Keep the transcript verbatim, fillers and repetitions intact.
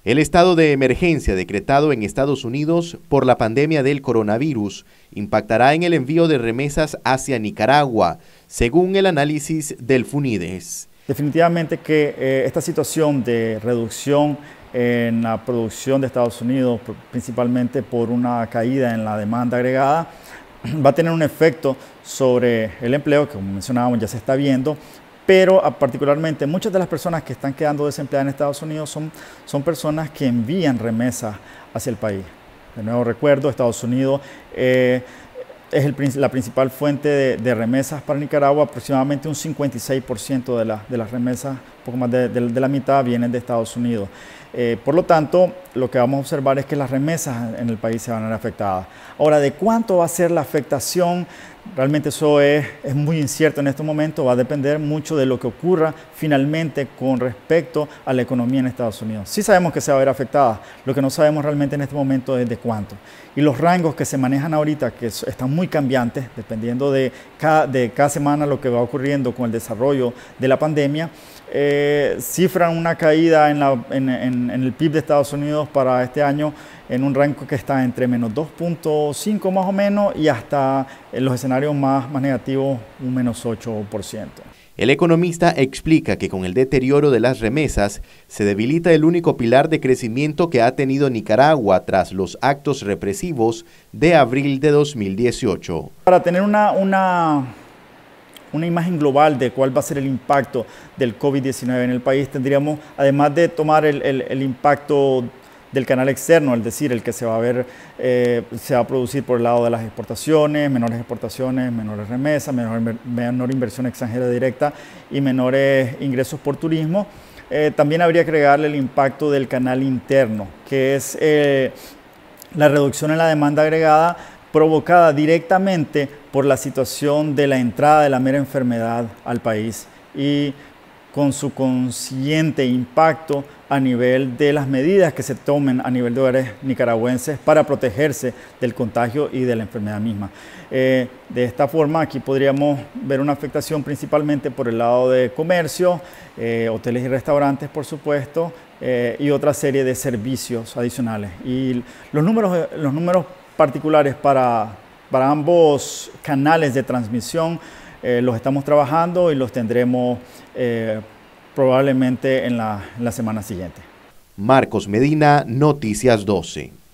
El estado de emergencia decretado en Estados Unidos por la pandemia del coronavirus impactará en el envío de remesas hacia Nicaragua, según el análisis del FUNIDES. Definitivamente que eh, esta situación de reducción en la producción de Estados Unidos, principalmente por una caída en la demanda agregada, va a tener un efecto sobre el empleo, que como mencionábamos ya se está viendo, pero particularmente muchas de las personas que están quedando desempleadas en Estados Unidos son, son personas que envían remesas hacia el país. De nuevo recuerdo, Estados Unidos eh, es el, la principal fuente de, de remesas para Nicaragua. Aproximadamente un cincuenta y seis por ciento de, la, de las remesas, un poco más de, de, de la mitad, vienen de Estados Unidos. Eh, por lo tanto, lo que vamos a observar es que las remesas en el país se van a ver afectadas. Ahora, ¿de cuánto va a ser la afectación? Realmente eso es, es muy incierto en este momento, va a depender mucho de lo que ocurra finalmente con respecto a la economía en Estados Unidos. Sí sabemos que se va a ver afectada, lo que no sabemos realmente en este momento es de cuánto. Y los rangos que se manejan ahorita, que están muy cambiantes, dependiendo de cada, de cada semana lo que va ocurriendo con el desarrollo de la pandemia, eh, cifran una caída en, la, en, en, en el P I B de Estados Unidos para este año en un rango que está entre menos dos punto cinco más o menos y hasta en los escenarios más, más negativos un menos ocho por ciento. El economista explica que con el deterioro de las remesas se debilita el único pilar de crecimiento que ha tenido Nicaragua tras los actos represivos de abril de dos mil dieciocho. Para tener una, una, una imagen global de cuál va a ser el impacto del COVID diecinueve en el país, tendríamos, además de tomar el, el, el impacto del canal externo, es decir, el que se va a ver, eh, se va a producir por el lado de las exportaciones, menores exportaciones, menores remesas, menor, menor inversión extranjera directa y menores ingresos por turismo. Eh, también habría que agregarle el impacto del canal interno, que es eh, la reducción en la demanda agregada provocada directamente por la situación de la entrada de la mera enfermedad al país y con su consiguiente impacto a nivel de las medidas que se tomen a nivel de hogares nicaragüenses para protegerse del contagio y de la enfermedad misma. Eh, de esta forma, aquí podríamos ver una afectación principalmente por el lado de comercio, eh, hoteles y restaurantes, por supuesto, eh, y otra serie de servicios adicionales. Y los números, los números particulares para, para ambos canales de transmisión Eh, los estamos trabajando y los tendremos eh, probablemente en la, en la semana siguiente. Marcos Medina, Noticias doce.